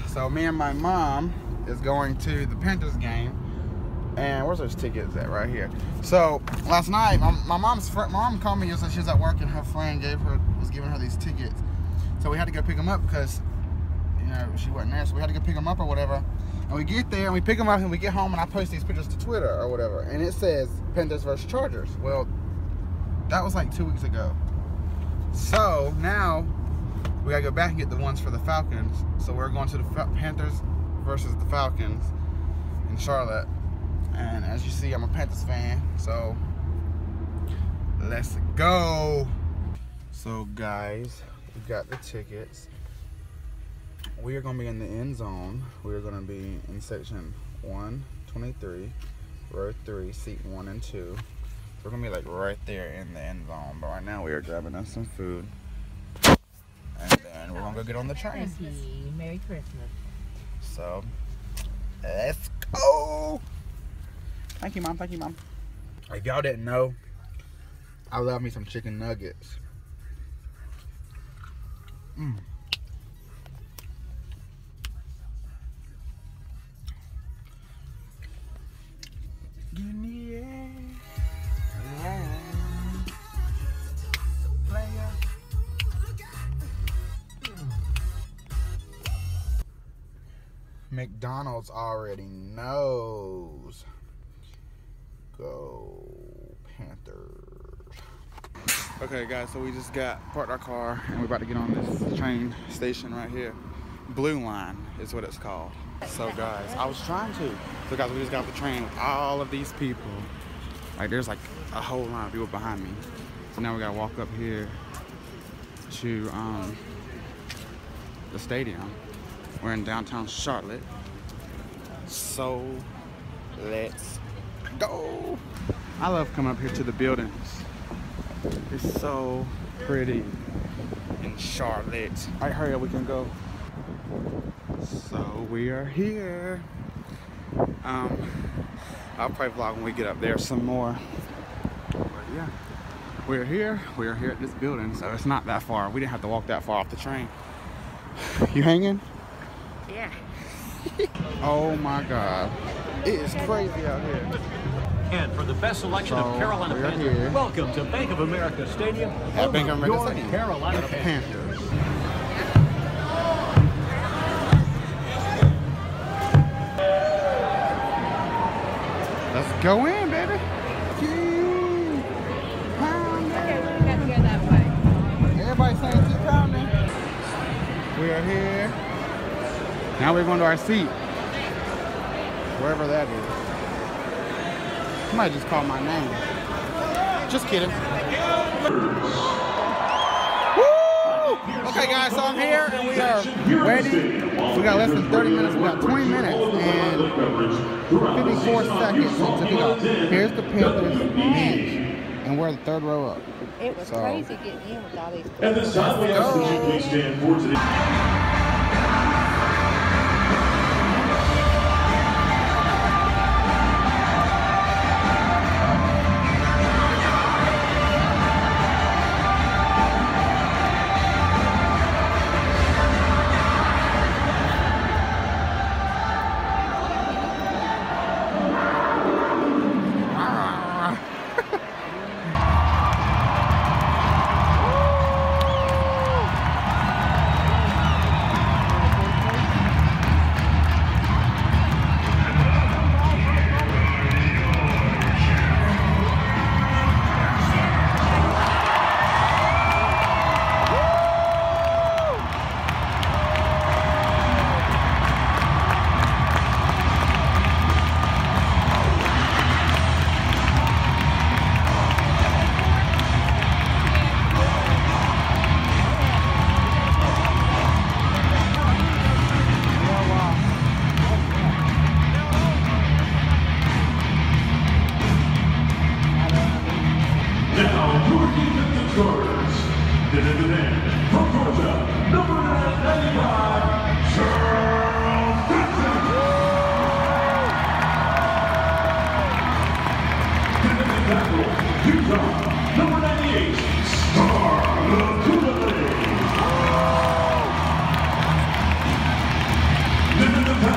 So me and my mom is going to the Panthers game. And where's those tickets at? Right here. So last night, my mom called me yesterday. She was at work and her friend was giving her these tickets. So we had to go pick them up because, you know, she wasn't there. So we had to go pick them up or whatever. And we get there and we pick them up and we get home and I post these pictures to Twitter or whatever. And it says Panthers versus Chargers. Well, that was like 2 weeks ago. So now we gotta go back and get the ones for the Falcons. So we're going to the Panthers versus the Falcons in Charlotte. And as you see, I'm a Panthers fan, so let's go. So guys, we got the tickets. We are gonna be in the end zone. We are gonna be in section 123, row 3, seat 1 and 2. We're gonna be like right there in the end zone. But right now we are grabbing us some food. And then we're gonna go get on the train. Merry Christmas. So let's go. Thank you, Mom. Thank you, Mom. If y'all didn't know, I love me some chicken nuggets. Give me a player. McDonald's already knows. Go Panthers. Okay guys, so we just parked our car and we're about to get on this train station right here. Blue Line is what it's called. So guys, I was trying to. So guys, we just got off the train with all of these people. Like there's like a whole line of people behind me. So now we gotta walk up here to the stadium. We're in downtown Charlotte. So let's go. I love coming up here to the buildings. It's so pretty in Charlotte. All right, hurry up, we can go. So we are here. I'll probably vlog when we get up there some more. But yeah, we're here. We are here at this building, so it's not that far. We didn't have to walk that far off the train. You hanging? Yeah. Oh my God. It is crazy out here. And for the best selection of Carolina Panthers, welcome to Bank of America Stadium. At Bank of America Stadium. Carolina Panthers. Let's go in, baby. Okay, we got to go that way. Everybody saying keep pounding. We are here. Now we're going to our seat. Wherever that is. Somebody just called my name. Just kidding. Woo! Okay guys, so I'm here and we are waiting. We got less than 30 minutes. We got 20 minutes and 54 seconds to go. Here's the Panthers bench. And we're the third row up. It was crazy getting in with all these people. At this time, we ask that you please stand for today.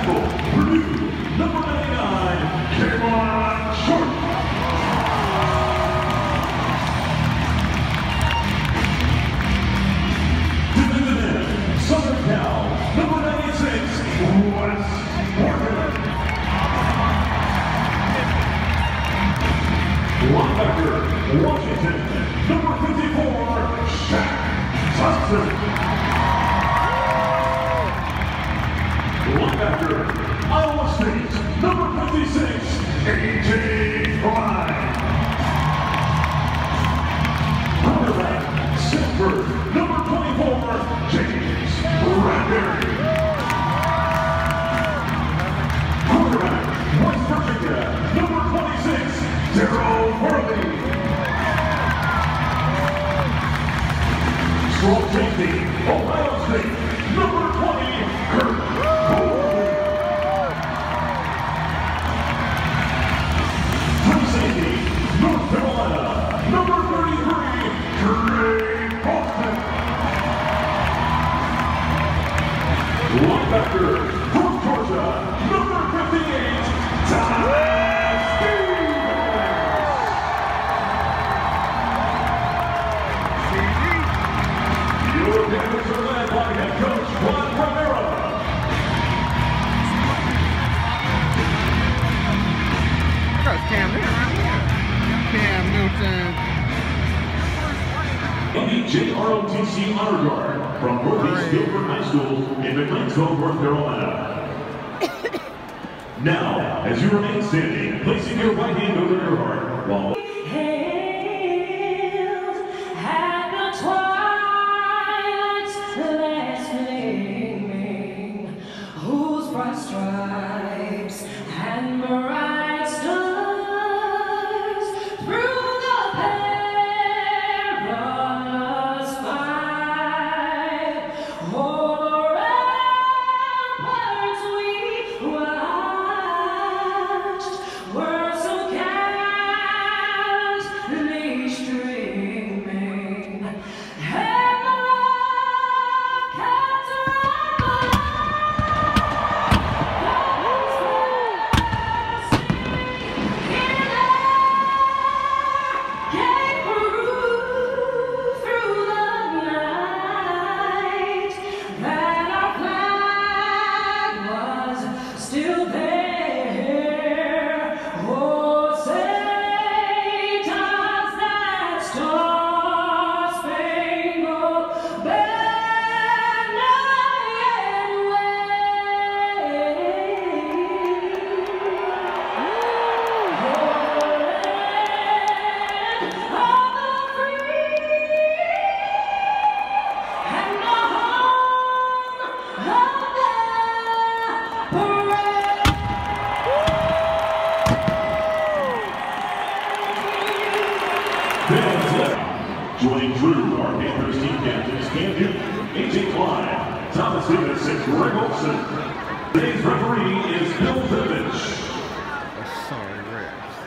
tackle, Purdue, number 99, Kayvon Short. Defensive end, Southern Cal, number 96, Wes Morgan. Linebacker, Washington, number 54, Shaq Thompson. Linebacker, Iowa State, number 56, A.J. Klein. Quarterback, Stanford, number 24, James Bradbury. Quarterback, West Virginia, number 26, Daryl Worthy. Strong safety, Ohio State, number 20, Kurt Cole. Free safety, North Carolina, number 33, Trey Boston. Linebacker, from Georgia, number 58, Ty Stevens. Your Panthers are led by head coach Juan Rivera. That's Cam Newton right here. Cam Newton. And the JROTC Honor Guard from Northeast Guilford High School in McLeansville, North Carolina. Now, as you remain standing, placing your right hand over your heart while stripes and bright stars through the perilous fight. All around we watched were so gallantly streaming, and the rockets still there. Oh, say does that star-spangled banner yet joining Drew, our Panthers team captains, Cam Newton, A.J. Klein, Thomas Davis, and Greg Olson. Today's referee is Bill Bivich. Sorry, Rick.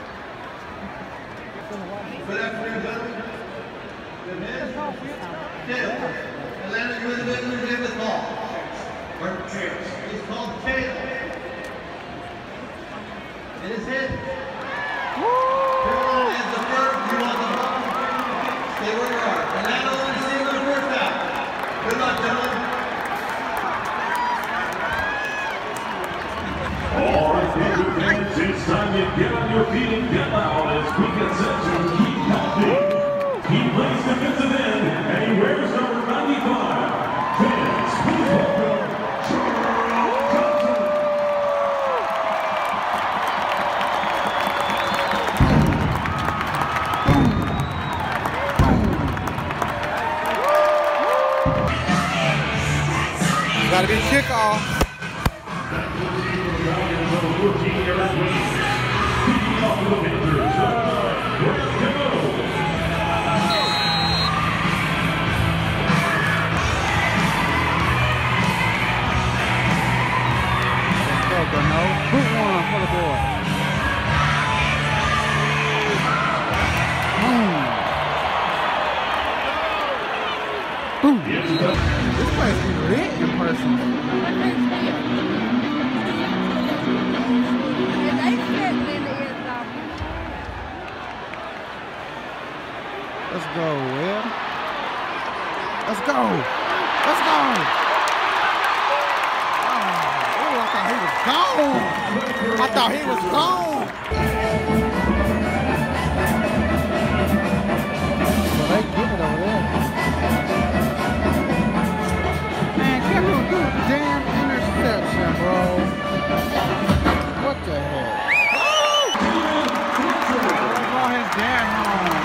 Good afternoon, gentlemen. Good man. Atlanta, you're the big one with the ball. He's called Caleb. It is hit. Carolina is the first. You want the ball. Stay where you are. Atlanta will receive the first down. Good luck, gentlemen. All right, Panther fans, it's time to get on your feet and get loud as we get set to keep counting. He plays defensive end, and he wears number 95. Fans, please welcome Charles Johnson. Gotta be kickoff. Boot one for the boy. Boom. This place is lit in person. go, Will. Let's go. Let's go. Oh, I thought he was gone. I thought he was gone. Well, they get it over there. Man, Cameron do a damn interception, bro. What the heck? He brought his dad home.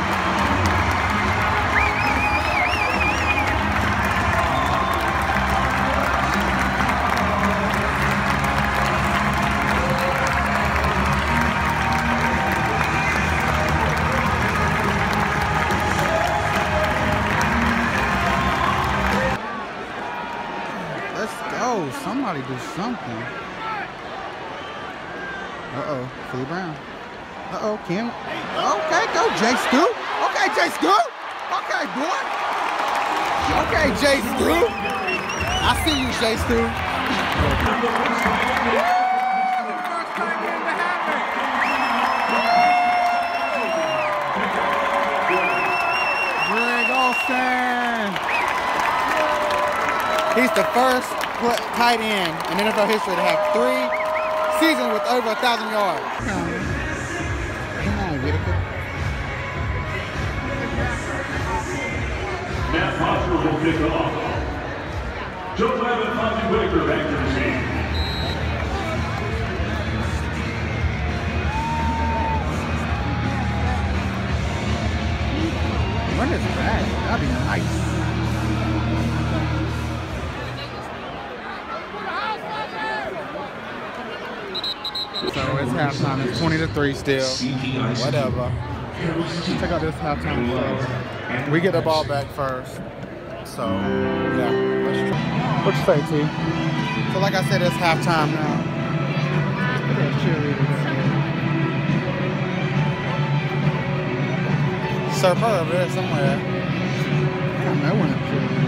Somebody do something. Uh-oh, Philly Brown. Uh-oh, Kim. Okay, go Jay Stu. Okay, Jay Stu. Okay, boy. Okay, Jay Stu. I see you, Jay Stu. Greg Olsen. He's the first tight end in NFL history to have 3 seasons with over 1,000 yards. Come on, Whitaker. Matt Foster will kick off. Joe Lamb and Fonzie Whitaker back to receive. Run this back. That'd be nice. So it's halftime. It's 20-3 still. Whatever. Check out this halftime show. We get the ball back first. So yeah, let's try. What you say, T? So like I said, it's halftime now. Look at that cheerleader there. Surfer over there somewhere. I don't know when it's cheerleader.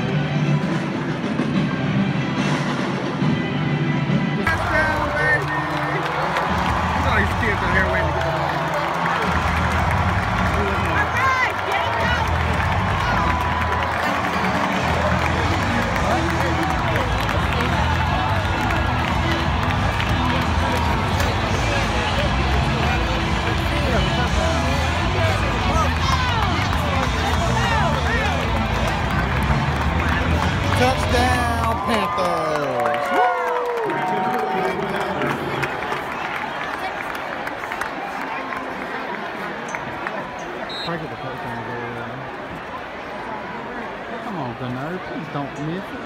These kids are here waiting to get the ball. Touchdown, Panthers! I get the touchdown goal. Come on, Gunnar, please don't miss it.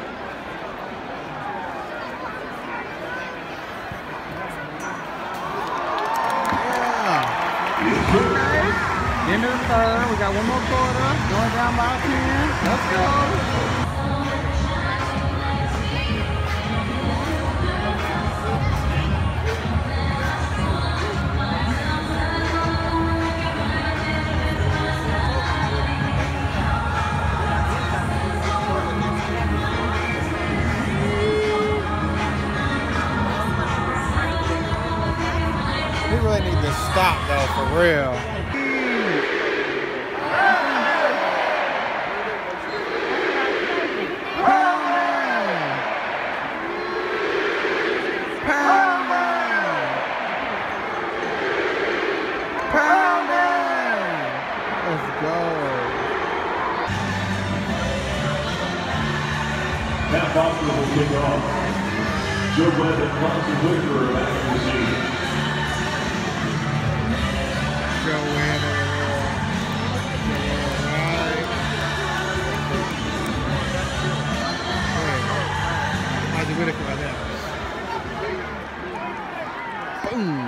Yeah. Into the third. We got one more quarter. Going down by 10. Let's go. We really need to stop though, for real. Let's go. Matt Foster will kick off. Joe Webb and Fonzie Whitaker are back to receive. Joe Webb over there. How's the Whitaker right there? Boom.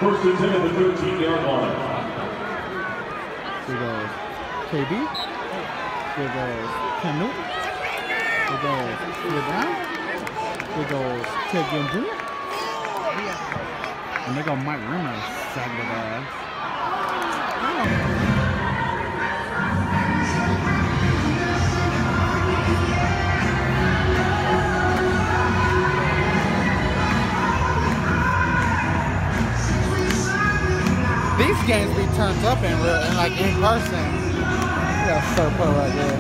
First and 10 at the 13-yard line. Here goes KB. Here goes Cam Newton. Here goes Here Brown. Here goes Ted Ginn Jr. And there go Mike Rimmer, sagging his ass. These games be turned up in real, and like in person. Yeah, so pro right there.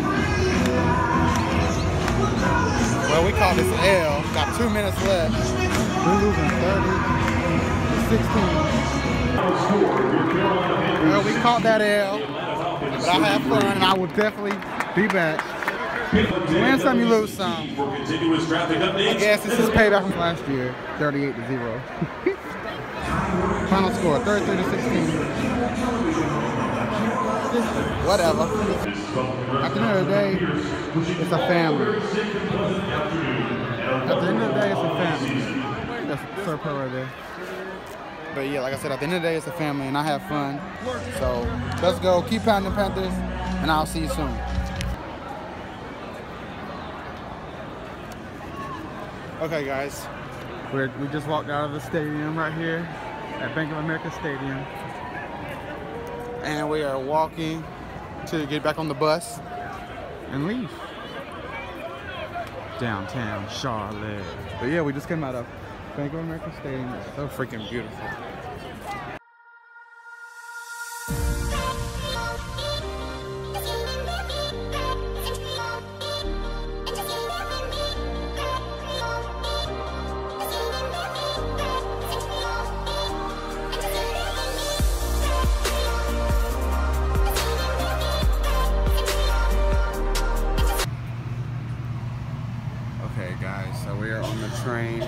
Well, we call this L. Got 2 minutes left. We're losing 30-16. Well, we caught that L, but I had fun, and I will definitely be back. You win some, you lose some. I guess this is payback from last year, 38-0. Final score, 33-16. Whatever. At the end of the day, it's a family. At the end of the day, it's a family. That's Sir Pro right there. But yeah, like I said, at the end of the day, it's a family, and I have fun. So let's go. Keep pounding Panthers, and I'll see you soon. Okay, guys. We just walked out of the stadium right here at Bank of America Stadium. And we are walking to get back on the bus and leave. Downtown Charlotte. But yeah, we just came out of Bank of America Stadium. It's so freaking beautiful. Okay guys, so we are on the train.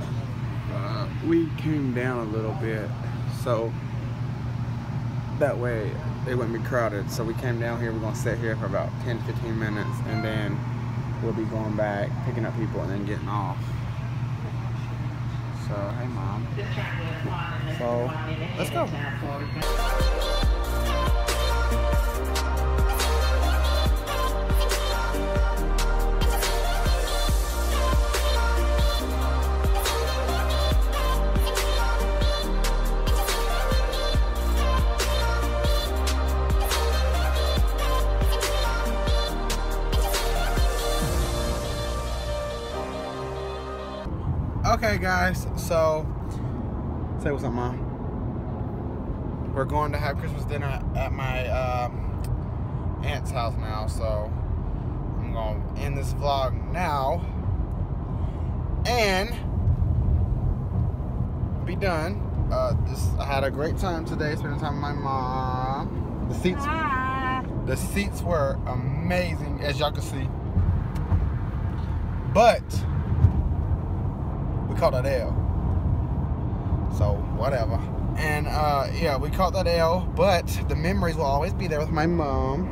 We came down a little bit so that way it wouldn't be crowded. So we came down here, we're gonna sit here for about 10-15 minutes and then we'll be going back, picking up people and then getting off. So, hey mom. So, let's go. Okay guys, so say what's up mom. We're going to have Christmas dinner at my aunt's house now, so I'm gonna end this vlog now and be done. I had a great time today spending time with my mom. The seats were amazing, as y'all can see, but caught that L, so whatever. And yeah, we caught that L, but the memories will always be there with my mom.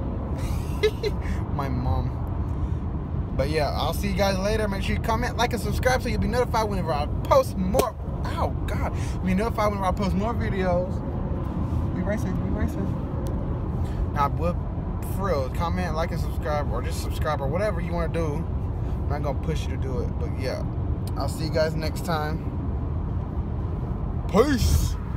My mom. But yeah, I'll see you guys later. Make sure you comment, like, and subscribe so you'll be notified whenever I post more. Oh god, be notified whenever I post more videos. We racing. Now, for real, comment, like, and subscribe, or just subscribe, or whatever you want to do. I'm not gonna push you to do it, but yeah. I'll see you guys next time. Peace.